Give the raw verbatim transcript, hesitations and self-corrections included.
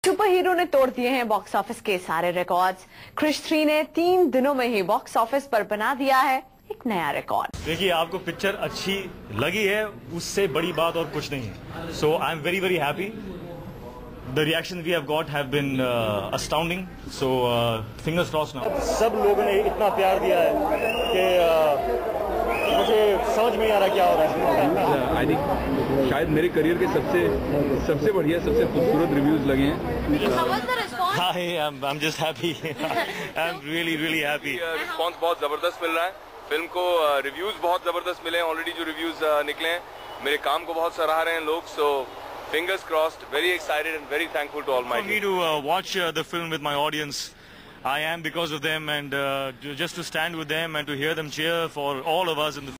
Super hero ने तोड़ दिए हैं बॉक्स ऑफिस के सारे रिकॉर्ड्स। क्रिश थ्री ने तीन दिनों में ही बॉक्स ऑफिस पर बना दिया है एक नया रिकॉर्ड। देखिए, आपको पिक्चर अच्छी लगी है, उससे बड़ी बात और कुछ नहीं है। So I am very very happy. The reaction we have got have been uh, astounding. So uh, fingers crossed now. सब लोगों ने इतना प्यार दिया है कि uh, मुझे समझ में नहीं आ रहा क्या हो रहा है। आई थिंक शायद मेरे करियर के सबसे सबसे बढ़िया सबसे खूबसूरत रिव्यूज लगे हैं। Hi, I'm I'm just happy. I'm really really happy. Response बहुत जबरदस्त मिल रहा है। फिल्म को रिव्यूज uh, बहुत जबरदस्त मिले हैं। ऑलरेडी जो रिव्यूज uh, निकले हैं, मेरे काम को बहुत सराह रहे हैं लोग। सो fingers crossed, very excited and very thankful to Almighty. For me to uh, watch uh, the film with my audience, I am because of them, and uh, just to stand with them and to hear them cheer for all of us in the